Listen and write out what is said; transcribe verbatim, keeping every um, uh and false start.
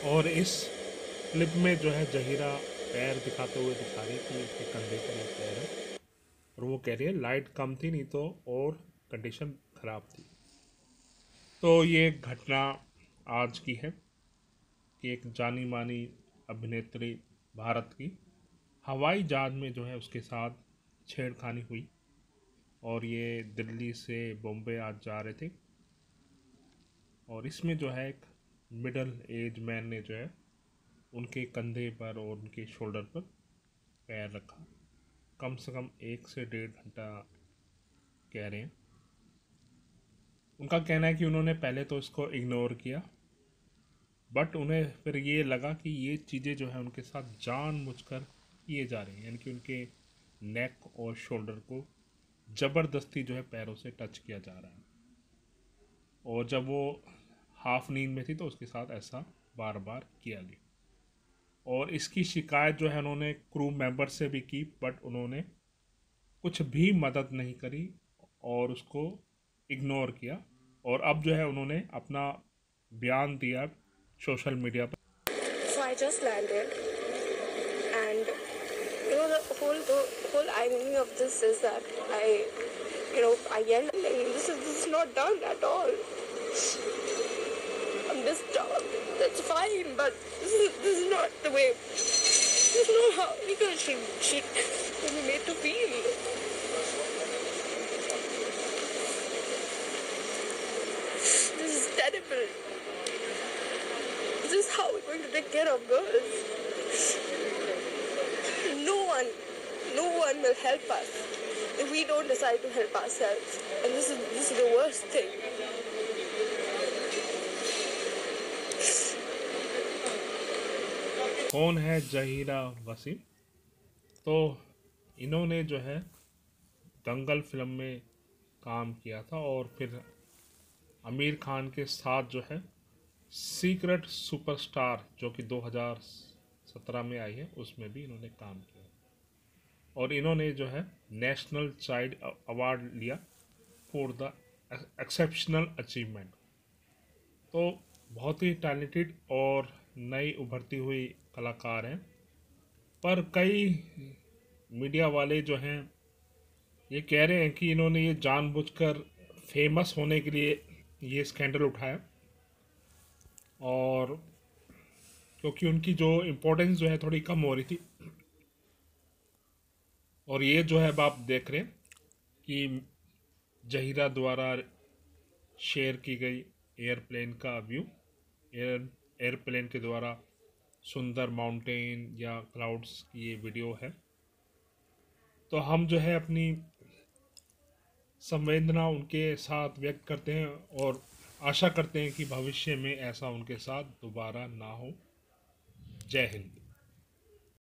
और इस क्लिप में जो है जहीरा पैर दिखाते हुए दिखा रही है कि उसके कंधे पर एक पैर है, और वो कह रही है लाइट कम थी, नहीं तो और कंडीशन ख़राब थी। तो ये घटना आज की है कि एक जानी मानी अभिनेत्री भारत की हवाई जहाज में जो है उसके साथ छेड़खानी हुई, और ये दिल्ली से बॉम्बे आज जा रहे थे, और इसमें जो है एक मिडल एज मैन ने जो है उनके कंधे पर और उनके शोल्डर पर पैर रखा। कम से कम एक से डेढ़ घंटा कह रहे हैं। उनका कहना है कि उन्होंने पहले तो इसको इग्नोर किया, बट उन्हें फिर ये लगा कि ये चीज़ें जो है उनके साथ जानबूझकर किए जा रही हैं, यानी कि उनके नेक और शोल्डर को ज़बरदस्ती जो है पैरों से टच किया जा रहा है, और जब वो हाफ नींद में थी तो उसके साथ ऐसा बार बार किया गया। और इसकी शिकायत जो है उन्होंने क्रू मेंबर से भी की, बट उन्होंने कुछ भी मदद नहीं करी और उसको इग्नोर किया, और अब जो है उन्होंने अपना बयान दिया सोशल मीडिया पर। So I just landed, and you know the whole the whole irony of this is that I, you know, I yelled, like, this is this is not done at all. I'm disturbed. That's fine, but this is this is not the way. This is not how you guys should should be made to feel. This is terrible. This is how we're going to take care of girls. No one, no one will help us if we don't decide to help ourselves. And this is this is the worst thing. कौन है जहीरा वसीम? तो इन्होंने जो है दंगल film में काम किया था, और फिर आमिर खान के साथ जो है सीक्रेट सुपरस्टार जो कि दो हज़ार सत्रह में आई है उसमें भी इन्होंने काम किया, और इन्होंने जो है नेशनल चाइल्ड अवार्ड लिया फॉर द एक्सेप्शनल अचीवमेंट। तो बहुत ही टैलेंटेड और नई उभरती हुई कलाकार हैं, पर कई मीडिया वाले जो हैं ये कह रहे हैं कि इन्होंने ये जानबूझकर फेमस होने के लिए ये स्कैंडल उठाया, और क्योंकि उनकी जो इम्पोर्टेंस जो है थोड़ी कम हो रही थी। और ये जो है अब आप देख रहे हैं कि जहीरा द्वारा शेयर की गई एयरप्लेन का व्यू, एयर एयरप्लेन के द्वारा सुंदर माउंटेन या क्लाउड्स की ये वीडियो है। तो हम जो है अपनी संवेदना उनके साथ व्यक्त करते हैं और आशा करते हैं कि भविष्य में ऐसा उनके साथ दोबारा ना हो। जय हिंद।